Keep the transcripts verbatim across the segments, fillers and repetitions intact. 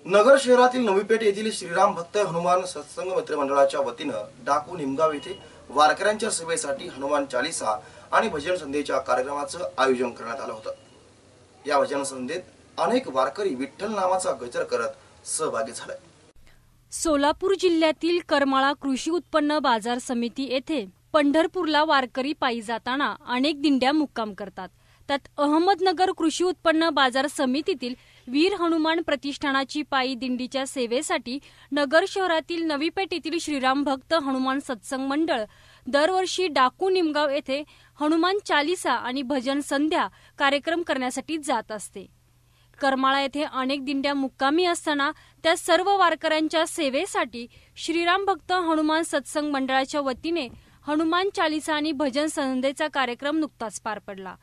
नगर शहरातील नवीपेठ येथील श्रीराम भक्त हनुमान सत्संग मित्रमंडळाच्या वतीनं डाकू निमगाव येथे वारकऱ्यांच्या सेवेसाठी हनुमान चालीसा आणि भजन संध्येच्या कार्यक्रमाचं आयोजन करण्यात आलं होतं। या भजन संध्येत अनेक वारकरी विठ्ठल नामाचा गजर करत सहभागी झाले। सोलापूर जिल्ह्यातील करमाळा कृषी उत्पन्न बाजार समिती येथे पंढरपूरला वारकरी पायी जाताना अनेक दिंड्या मुक्काम करतात। त्यात अहमदनगर कृषी उत्पन्न बाजार समितीतील वीर हनुमान प्रतिष्ठानाची पायी दिंडीच्या सेवेसाठी नगर शहरातील नवीपेठ येथील श्रीराम भक्त हनुमान सत्संग मंडळ दरवर्षी डाकू निमगाव येथे हनुमान चालीसा आणि भजन संध्या कार्यक्रम करण्यासाठी जात असते। करमाळा येथे अनेक दिंड्या मुक्कामी असताना त्या सर्व वारकऱ्यांच्या सेवेसाठी श्रीराम भक्त हनुमान सत्संग मंडळाच्या वतीने हनुमान चालीसा आणि भजन संध्येचा कार्यक्रम नुकताच पार पडला।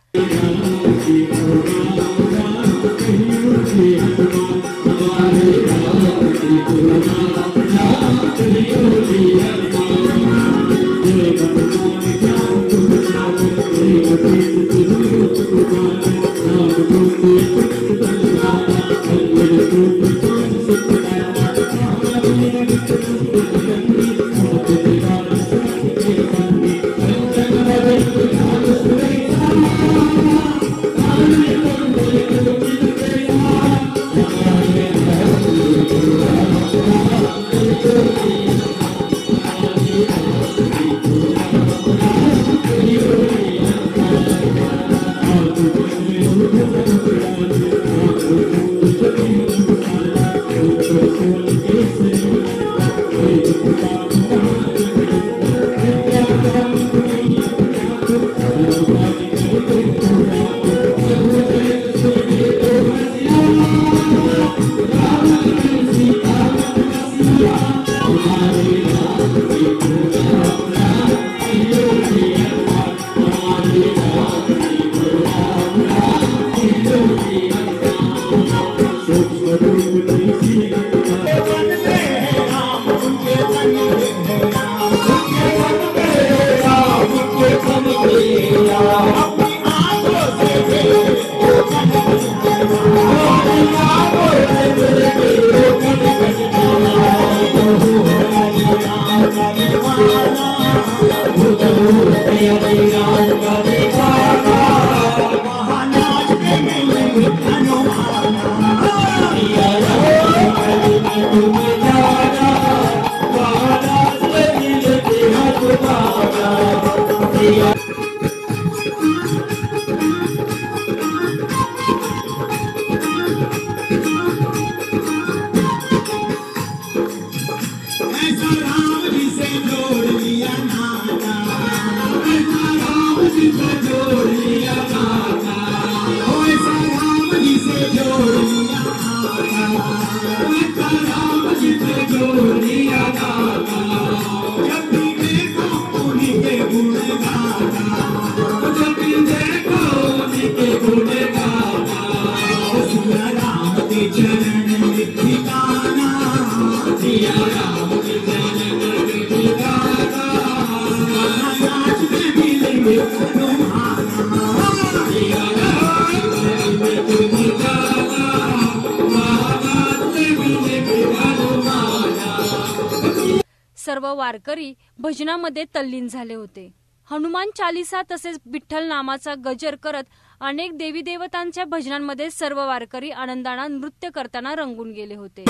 सर्व वारकरी भजनामध्ये तल्लीन झाले होते। हनुमान चालीसा तसेच विठ्ठल नामाचा गजर करत अनेक देवी देवतांच्या भजनांमध्ये सर्व वारकरी आनंदाने नृत्य करताना रंगून गेले होते।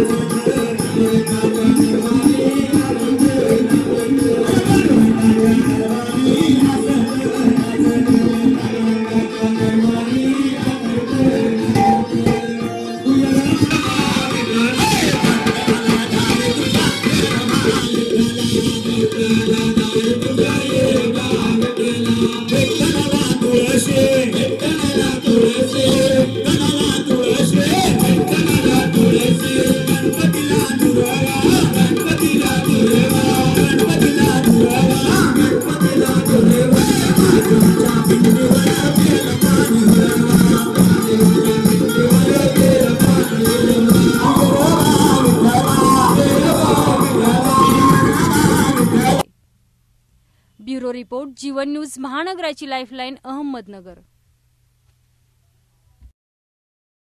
Thank you. Bureau report Jeevan news महानगराची लाईफलाईन अहमदनगर.